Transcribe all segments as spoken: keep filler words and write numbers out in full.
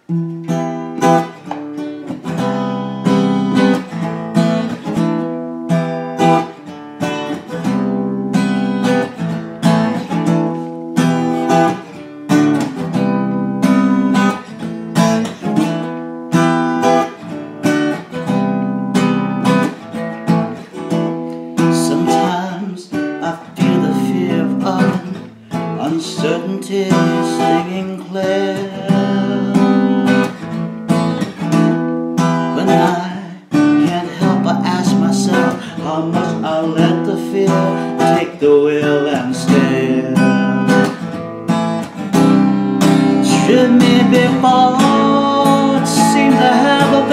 Uncertainty stinging clear, but I can't help but ask myself how much I'll let the fear take the wheel and steer. Strip me before it seems to have a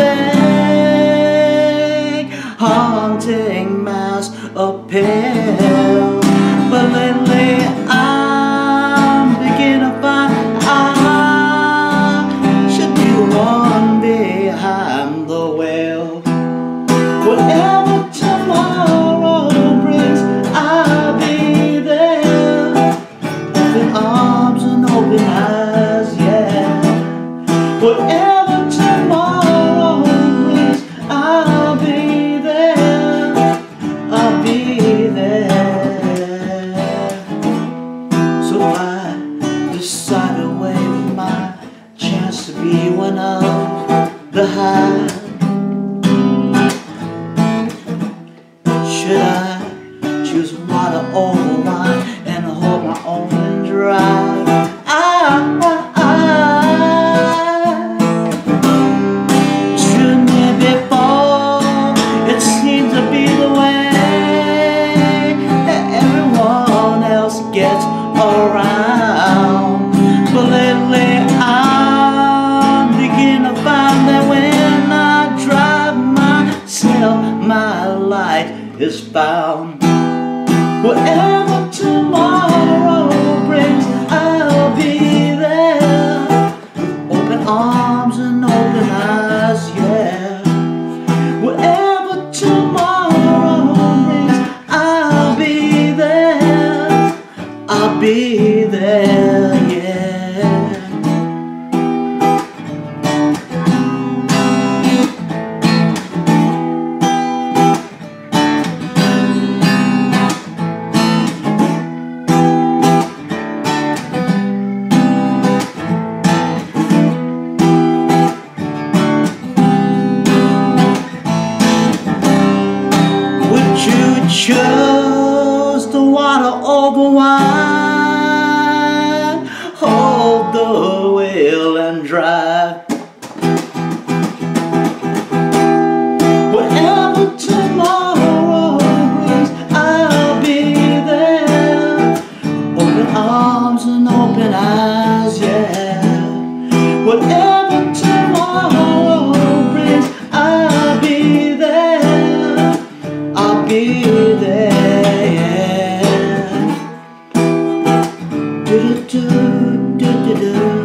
big haunting mass appeal, but lately I whatever tomorrow brings, I'll be there. Open arms and open eyes, yeah. Whatever tomorrow brings, I'll be there. I'll be there. So I decide to wave my chance to be one of the high. Should I choose water over wine and hold my own and drive? I, I, I should me before it seemed to be the way that everyone else gets around. But lately I'm beginning to find that when I drive myself, my light is found. Whatever tomorrow brings, I'll be there. Open arms and open eyes, yeah. Whatever tomorrow brings, I'll be there. I'll be there, yeah. Chose the water over wine, hold the wheel and drive. Whatever tomorrow brings, I'll be there. Open arms and open eyes, yeah. Whatever tomorrow brings, I'll be there. I'll be there, yeah. Do do do do do do.